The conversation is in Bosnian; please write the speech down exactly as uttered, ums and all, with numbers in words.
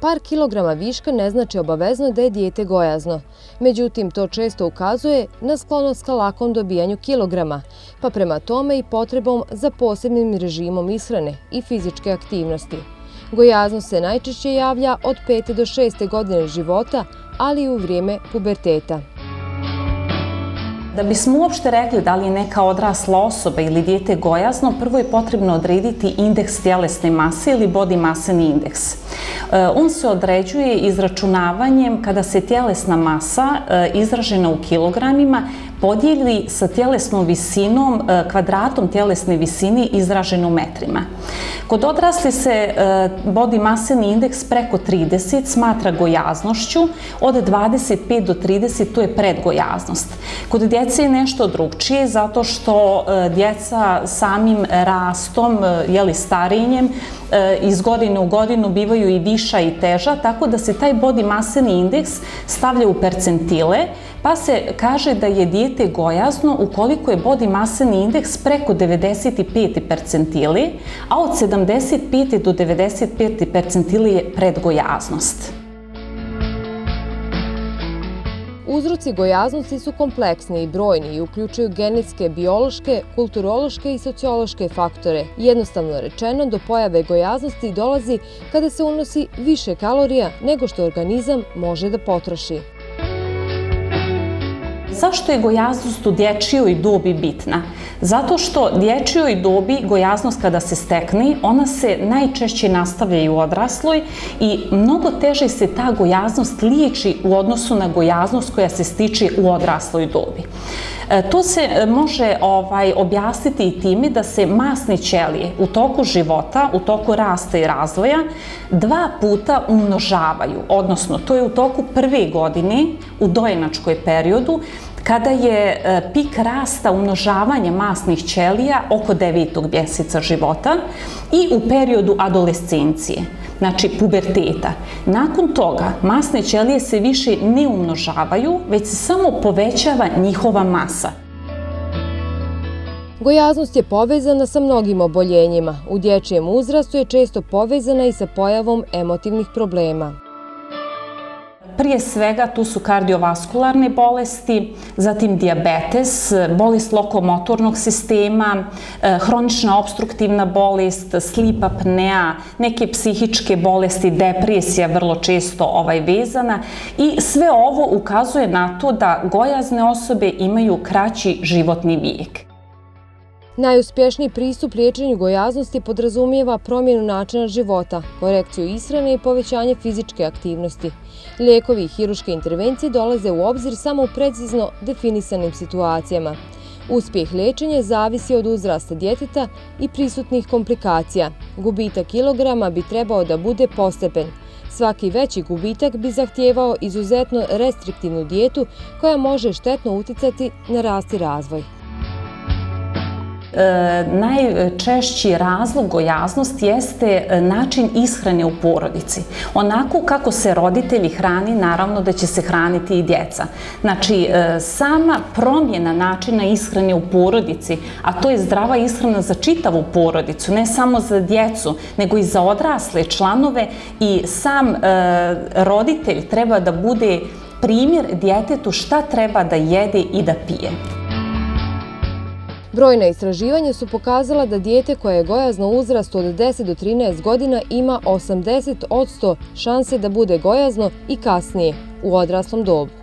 Par kilograma viška ne znači obavezno da je dijete gojazno. Međutim, to često ukazuje na sklonost ka lakom dobijanju kilograma, pa prema tome i potrebom za posebnim režimom ishrane i fizičke aktivnosti. Gojaznost se najčešće javlja od pete do šeste godine života, ali i u vrijeme puberteta. Da bismo uopšte rekli da li je neka odrasla osoba ili dijete gojazno, prvo je potrebno odrediti indeks tjelesne mase ili body mass index. On se određuje izračunavanjem kada se tjelesna masa izražena u kilogramima podijeli sa tjelesnom visinom, kvadratom tjelesne visine izražene u metrima. Kod odrasli se body mass index preko trideset smatra gojaznošću, od dvadeset pet do trideset to je predgojaznost. Kod djece je nešto drugčije zato što djeca samim rastom, jeli starenjem, iz godine u godinu bivaju i viša i teža, tako da se taj body mass index stavlja u percentile, pa se kaže da je dijete gojazno ukoliko je body mass index preko devedeset pet percentile, a od sedamdeset pet do devedeset pet percentile je predgojaznost. Uzroci gojaznosti su kompleksni i brojni i uključuju genetske, biološke, kulturološke i sociološke faktore. Jednostavno rečeno, do pojave gojaznosti dolazi kada se unosi više kalorija nego što organizam može da potroši. Zašto je gojaznost u dječjoj dobi bitna? Zato što dječjoj dobi gojaznost kada se stekne, ona se najčešće nastavlja i u odrasloj i mnogo teže se ta gojaznost liječi u odnosu na gojaznost koja se stiče u odrasloj dobi. To se može objasniti i time da se masne ćelije u toku života, u toku rasta i razvoja, dva puta umnožavaju, odnosno to je u toku prve godine, u dojenačkoj periodu, kada je pik rasta umnožavanja masnih ćelija oko devetog mjeseca života i u periodu adolescencije, znači puberteta. Nakon toga masne ćelije se više ne umnožavaju, već se samo povećava njihova masa. Gojaznost je povezana sa mnogim oboljenjima. U dječjem uzrastu je često povezana i sa pojavom emotivnih problema. Prije svega tu su kardiovaskularne bolesti, zatim dijabetes, bolest lokomotornog sistema, hronična opstruktivna bolest, sleep apnea, neke psihičke bolesti, depresija vrlo često vezana i sve ovo ukazuje na to da gojazne osobe imaju kraći životni vijek. Najuspješniji pristup liječenju gojaznosti podrazumijeva promjenu načina života, korekciju ishrane i povećanje fizičke aktivnosti. Lijekovi i hiruške intervencije dolaze u obzir samo u precizno definisanim situacijama. Uspjeh liječenja zavisi od uzrasta djeteta i prisutnih komplikacija. Gubitak kilograma bi trebao da bude postepen. Svaki veći gubitak bi zahtijevao izuzetno restriktivnu dijetu koja može štetno uticati na rast i razvoj. Najčešći razlog gojaznosti jeste način ishrane u porodici. Onako kako se roditelji hrani, naravno da će se hraniti i djeca. Znači, sama promjena načina ishrane u porodici, a to je zdrava ishrana za čitavu porodicu, ne samo za djecu, nego i za odrasle članove i sam roditelj treba da bude primjer djetetu šta treba da jede i da pije. Brojna istraživanja su pokazala da dijete koje je gojazno u uzrastu od deset do trinaest godina ima osamdeset posto šanse da bude gojazno i kasnije, u odraslom dobu.